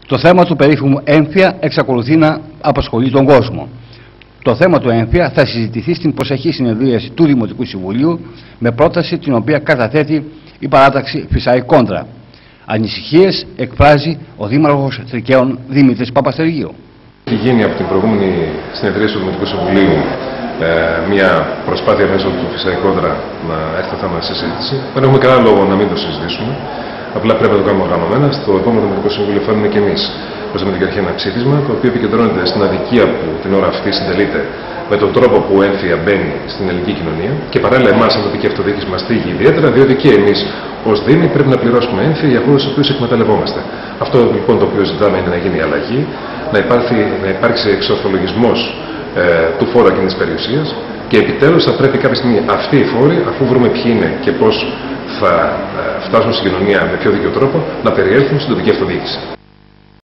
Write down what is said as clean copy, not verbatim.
Το θέμα του περίφημου έμφυα εξακολουθεί να απασχολεί τον κόσμο. Το θέμα του έμφυα θα συζητηθεί στην προσεχή συνεδρίαση του Δημοτικού Συμβουλίου με πρόταση την οποία καταθέτει η παράταξη Φυσάη Κόντρα. Ανησυχίες εκφράζει ο Δήμαρχος Τρικαίων Δημήτρης Παπαστεργίου. Έχει γίνει από την προηγούμενη συνεδρίαση του Δημοτικού Συμβουλίου μια προσπάθεια μέσω του Φυσάη Κόντρα να έρθει το θέμα σε συζήτηση. Δεν έχουμε κανένα λόγο να μην το συζητήσουμε. Απλά πρέπει να το κάνουμε οργανωμένα. Στο επόμενο Δημοτικό Συμβούλιο φέρνουμε και εμείς ως Δημοτική ένα ψήφισμα, το οποίο επικεντρώνεται στην αδικία που την ώρα αυτή συντελείται με τον τρόπο που έμφυα μπαίνει στην ελληνική κοινωνία και παράλληλα εμάς, αν τοπική αυτοδιοίκηση μας θίγει ιδιαίτερα, διότι και εμείς ως Δήμοι πρέπει να πληρώσουμε έμφυα για χώρους στους οποίους εκμεταλλευόμαστε. Αυτό λοιπόν το οποίο ζητάμε είναι να γίνει η αλλαγή, να υπάρξει εξορθολογισμός του φόρου ακίνητης περιουσίας και επιτέλους θα πρέπει κάποια στιγμή αυτοί οι φόροι, αφού βρούμε ποιοι είναι και πώς θα φτάσουν στην κοινωνία με πιο δίκαιο τρόπο, να περιέλθουν στην τοπική αυτοδιοίκηση.